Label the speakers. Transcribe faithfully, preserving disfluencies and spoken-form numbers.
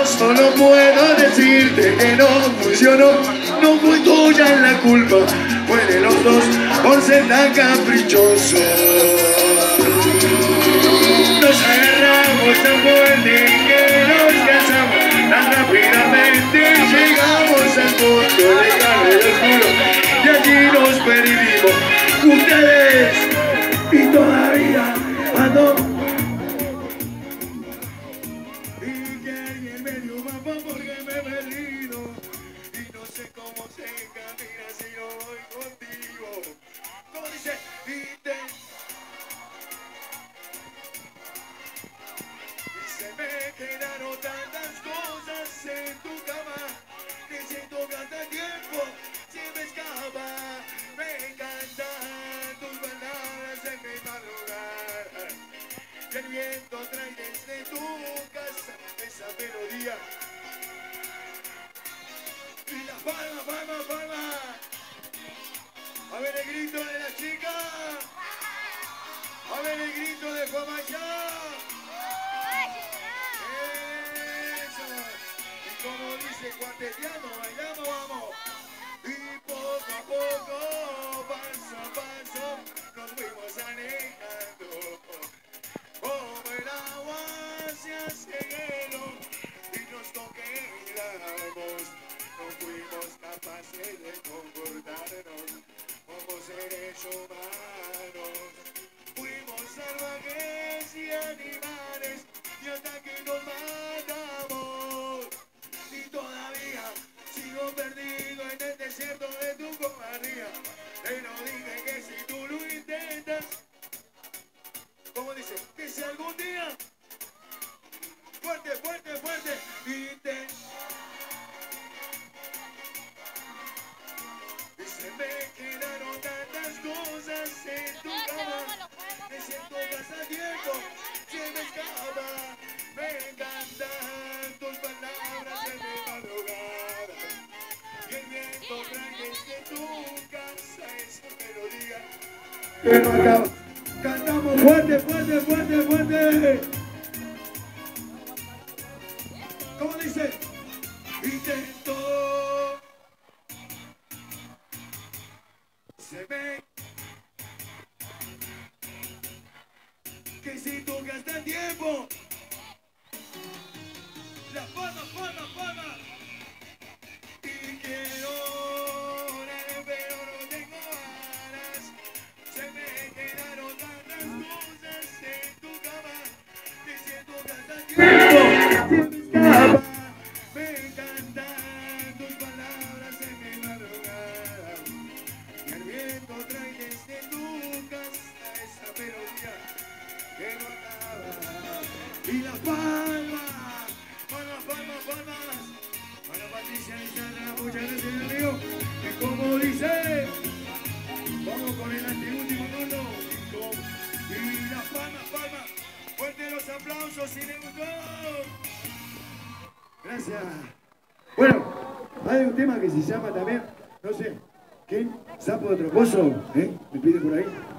Speaker 1: Solo puedo decirte que no funcionó. No fue tuya la culpa, fue de los dos por ser tan caprichoso. Nos agarramos tan fuerte que nos casamos tan rápidamente. Llegamos al punto de carne del oscuro y allí nos perdimos. Ustedes y todavía ando. Y que alguien me dio mapa porque me he perdido y no sé cómo se camina si no voy contigo. Como dice, y te... Y se me quedaron tantas cosas en tu cama que siento que hasta el tiempo se me escapa. Me encantan tus palabras en mi madrugada y el viento trae desde tu casa esa melodía. Y la palma, palma, palma. A ver el grito de la chica. A ver el grito de Famayá. Eso. Y como dice cuarteteando, bailando, vamos. Y poco a poco, paso a paso, nos fuimos alejando. Como el agua se hace hielo y nos congelamos. No fuimos capaces de comportarnos como seres humanos. Fuimos salvajes y animales y hasta que nos matamos. Y todavía sigo perdido en el desierto de tu cobardía. Pero dije que si tú lo intentas, como dice, que si algún día, fuerte, fuerte, fuerte, intentas. Y se me quedaron tantas cosas en tu cama, me siento que hasta el tiempo se me escapa. Me encantan tus palabras en mi madrugada y el viento trae desde tu casa esa melodía que no acaba. Cantamos fuerte, fuerte, fuerte, fuerte. ¿Cómo dice? Intento. Se ve que si tú gastas tiempo, la palma, palma, palma. Y quiero orar, pero no tengo ganas. Se me quedaron tantas cosas en tu cama que siento que hasta el tiempo se me escapa. Me encantan tus palabras en mi madrugada y el viento trae desde tu casa esa melodía que no acaba. Y las palmas, palmas, palmas, palmas para Patricia y Sandra, muchas gracias amigo. Y como dice, vamos con el anteúltimo tono. Y las palmas, palmas, fuerte los aplausos si les gustó. Gracias. Bueno, hay un tema que se llama también, no sé, ¿qué? ¿Sapo de Trocoso? ¿Eh? ¿Me pide por ahí?